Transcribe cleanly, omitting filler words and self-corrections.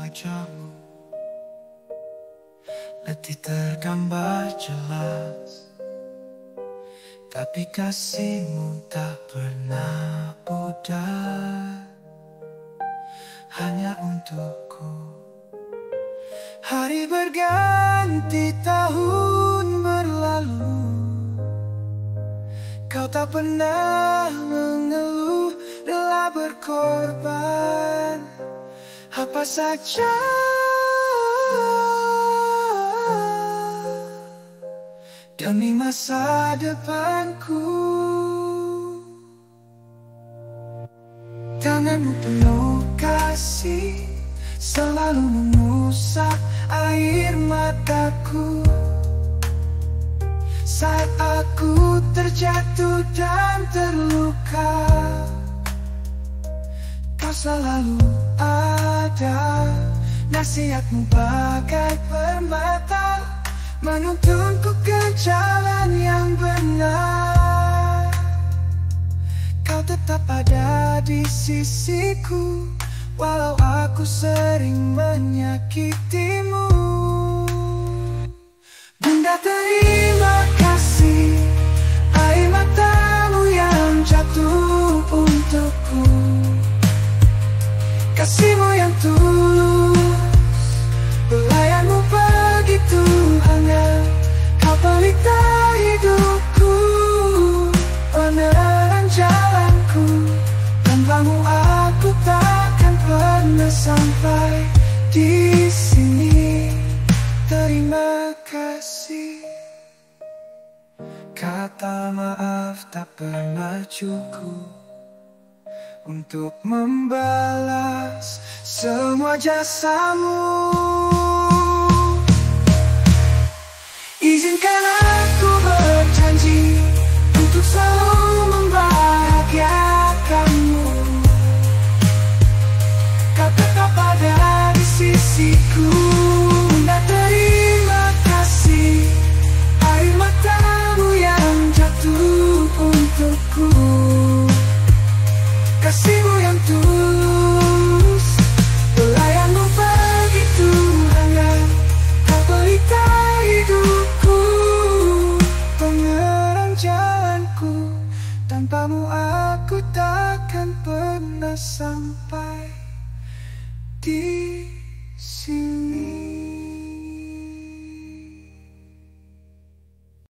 wajahmu, letih tergambar jelas, tapi kasihmu tak pernah pudar. Hanya untukku. Hari berganti, tahun berlalu, kau tak pernah mengeluh, rela berkorban apa saja demi masa depanku. Tanganmu penuh kasih selalu mengusap air mataku saat aku terjatuh dan terluka. Kau selalu ada, nasihatmu bagai permata menuntunku ke jalan yang benar. Kau tetap ada di sisiku, walau aku sering menyakitimu. Bunda, terima kasih air matamu yang jatuh untukku, kasihmu yang tulus, pelayanmu begitu hangat. Kau pelita hidupku, penerang jalanku. Tanpamu aku takkan pernah sampai di sini. Terima kasih. Kata maaf tak pernah cukup untuk membalas semua jasamu. Izinkan aku berjanji untuk selalu membahagiakanmu. Kau tetap ada di sisiku. Bunda, terima kasih air matamu yang jatuh untukku, kasihmu yang tulus, pelayanmu begitu hangat. Kau pelita hidupku, pengerang jalanku. Tanpamu aku takkan pernah sampai di